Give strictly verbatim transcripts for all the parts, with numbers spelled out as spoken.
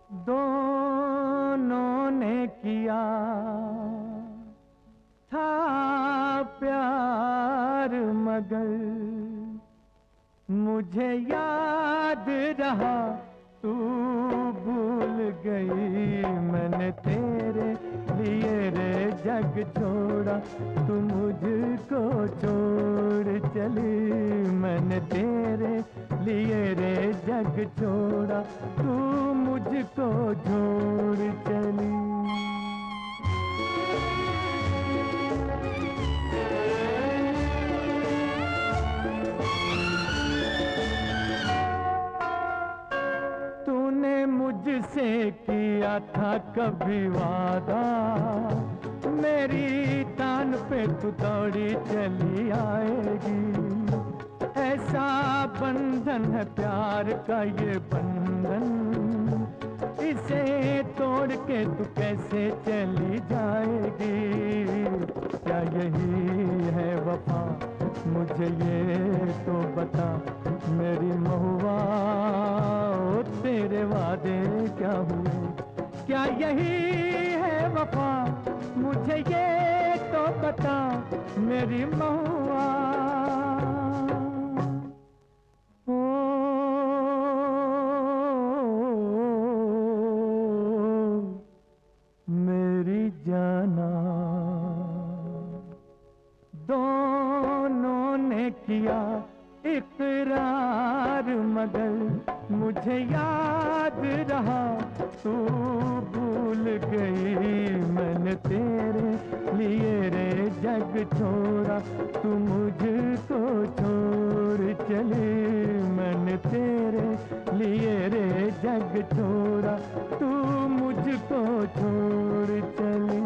दोनों ने किया था प्यार, मगर मुझे याद रहा तू भूल गई। मैंने तेरे लिए रे जग छोड़ा, तू मुझको छोड़ चली। मैंने तेरे लिए रे जग छोड़ा, तू मुझको छोड़ चली। मुझसे किया था कभी वादा, मेरी तान पे तू दौड़ी चली आएगी। ऐसा बंधन है प्यार का ये बंधन, इसे तोड़ के तू कैसे चली जाएगी। क्या यही है वफा, मुझे ये तो बता मेरी महुआ। ओ तेरे वादे क्या हुए, क्या यही है वफा, मुझे ये तो बता मेरी महुआ। ओ मेरी जाना, दोनों ने किया इकरार, मगर मुझे याद रहा तू भूल गई। मैंने तेरे लिए रे जग छोड़ा, तू मुझको छोड़ चली। मैंने तेरे लिए रे जग छोड़ा, तू मुझको छोड़ चली।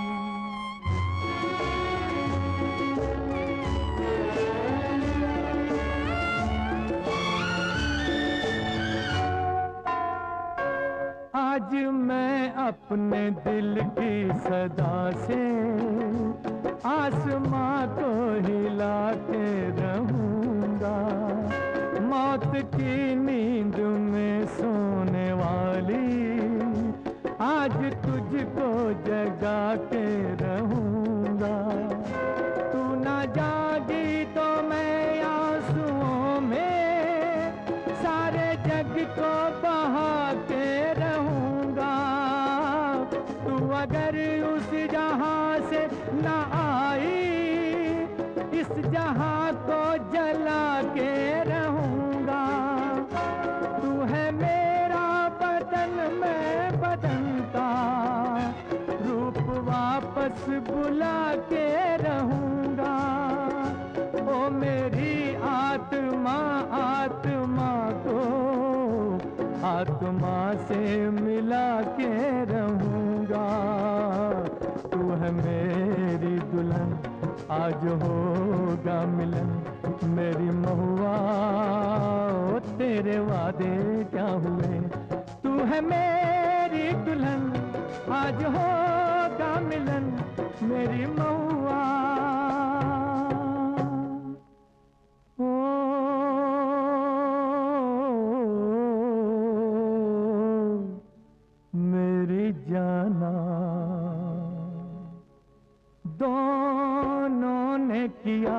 आज मैं अपने दिल की सदा से आसमां को हिला के रहूंगा। मौत की नींद में सोने वाली आज तुझको जगा के रहूंगा। तू ना जागी तो मैं आंसुओं में सारे जग को बहा के रहूंगा। तू अगर उस जहां से न आई, इस जहां को जला के रहूंगा। तू है मेरा बदन, मैं बदन का रूप वापस बुला के रहूंगा। ओ मेरी आत्मा, आत्मा को आत्मा से मिला के रहूंगा। तू है मेरी दुल्हन, आज होगा मिलन मेरी महुआ। ओ तेरे वादे क्या हुए, तू है मेरी दुल्हन, आज होगा मिलन मेरी महुआ। मेरी जाना, दोनों ने किया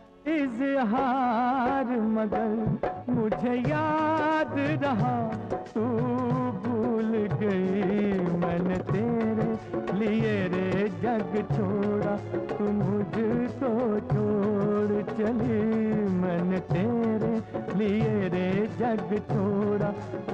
इजहार, मगर मुझे याद रहा तू भूल गई। मैंने तेरे लिए रे जग छोड़ा, तू मुझको छोड़ चली। मैंने तेरे लिए रे जग छोड़ा,